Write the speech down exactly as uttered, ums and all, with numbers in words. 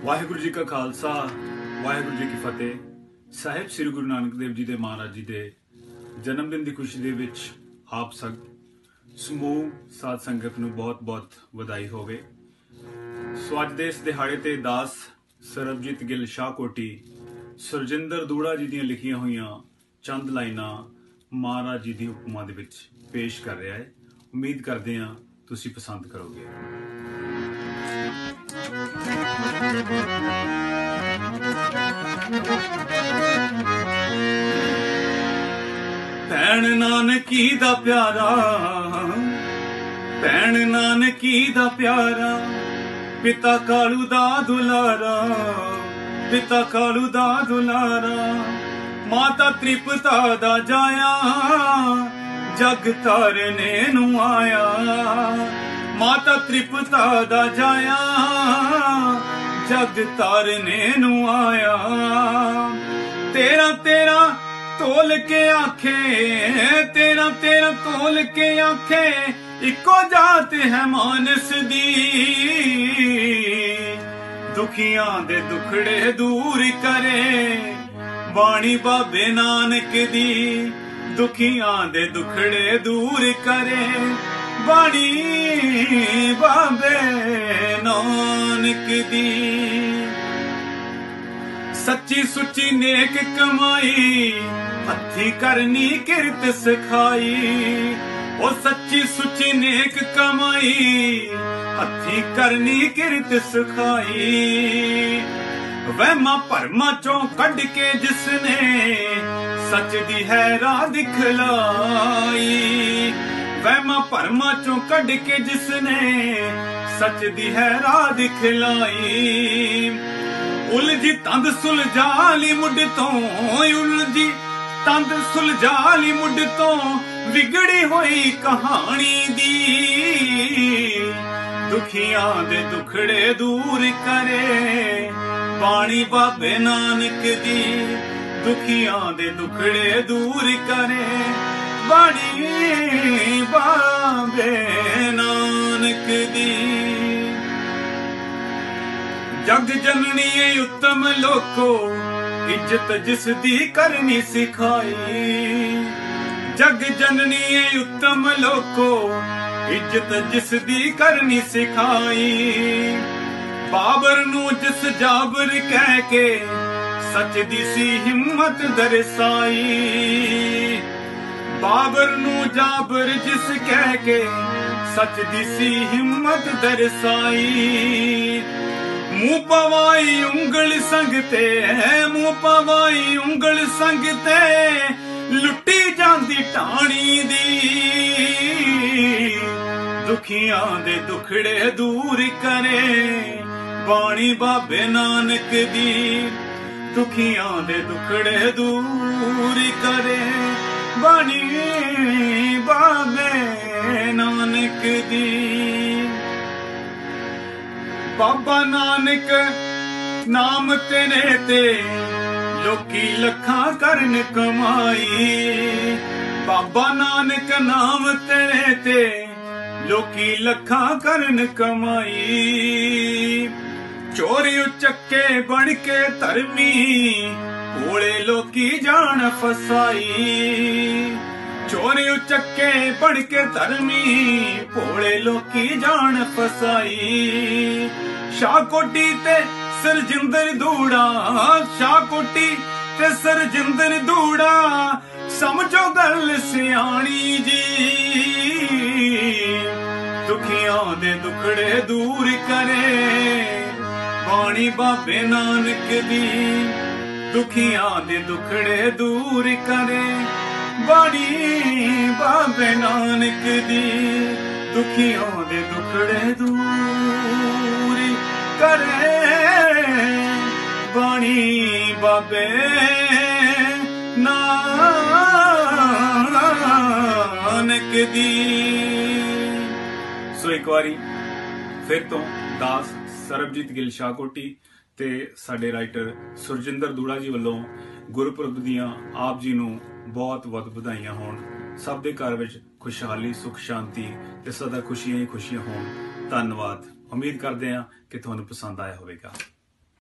वाहिगुरु जी का खालसा वाहिगुरु जी की फतेह। साहिब श्री गुरु नानक देव जी दे महाराज जी दे जन्मदिन की खुशी दे विच आप सब समूह साध संगत नूं बहुत बहुत वधाई होवे। सो अज दे इस दिहाड़े ते दास सरबजीत गिल शाहकोटी सुरजिंदर दूड़ा जी दियां लिखियां होईयां चंद लाइनां महाराज जी दी उपमा दे विच पेश कर रहा है। उम्मीद करते हैं तुसी पसंद करोगे। भैन नानकी दा प्यारा, भैन नानकी दा प्यारा, पिता कालू दा दुलारा, पिता कालू दा दुलारा, माता त्रिपता दा जाया जग तारने नू आया, माता त्रिपता दा जाया जग तारने नू आया। तेरा तेरा तोल के आखे, तेरा तेरा तोल के आखे, इको जात है मानस दी, दुखियां दे दुखड़े दूर करे बाणी बाबे नानक दी, दुखियां दे दुखड़े दूर करे बाणी बाबे नानक दी। सच्ची सुची नेक कमाई हथी करनी किरत सिखाई, ओ सच्ची सुची नेक कमाई हथी करनी किरत सिखाई। वहमा भरमा चों कढ़ के जिसने सच दी है राह दिखलाई, वहमा भरमा चों कढ़ के जिसने सच दी है राह दिखलाई। उलझी तंद सुलझाली मुड तो, उलझी तंद सुलझाली मुड तो, विगड़ी होई कहानी दी, दुखियां दे दुखड़े दूर करे बाणी बाबे नानक दी, दुखियां दे दुखड़े दूर करे बाणी बाबे नानक दी। जग जननी उत्तम लोको इज्जत जिस दी करनी सिखाई, जग जननी उत्तम लोको इज्जत जिस दी करनी सिखाई। बाबर नू जिस जाबर कह के सच दी सी हिम्मत दरसाई, बाबर नू जाबर जिस कह के सच दी सी हिम्मत दरसाई। मुंह पवाई उंगल संगते, मुंह पवाई उंगल संगते, लुटी जांदी टाणी दी, दुखियां दे दुखड़े दूर करे बाणी बाबे नानक दी, दुखियां दे दुखड़े दूर करे बाणी बाबे नानक दी। बाबा नानक नाम तेरे ते लोकी लखां करन कमाई, बाबा नानक नाम तेरे ते लोकी लखां करन कमाई। चोरी उचक्के बन के धर्मी भोले लोकी जान फसाई, चोरी उचक्के बन के धर्मी भोले लोकी जान फसाई। शाहकोटी ते सरजिंदर दूड़ा, शाहकोटी ते सरजिंदर दूड़ा, समझो गल सियाणी जी, दुखियां दे दुखड़े दूर करे बाणी बाबे नानक दी, दुखियां दे दुखड़े दूर करे बाणी बाबे नानक दी, दुखियां दे दुखड़े दूर करे बाणी बाबे नानक दी। सो एक बारी फिर तो दास सरबजीत गिल शाहकोटी ते साडे राइटर सुरजिंदर दूड़ा जी वालों गुरपुरब दियां आप जी नूं बहुत बहुत बधाइयां होण। सब दे घर विच खुशहाली सुख शांति ते सदा खुशियां ही खुशियां होण। धन्नवाद। उम्मीद करते हैं कि तुहानूं पसंद आया होवेगा।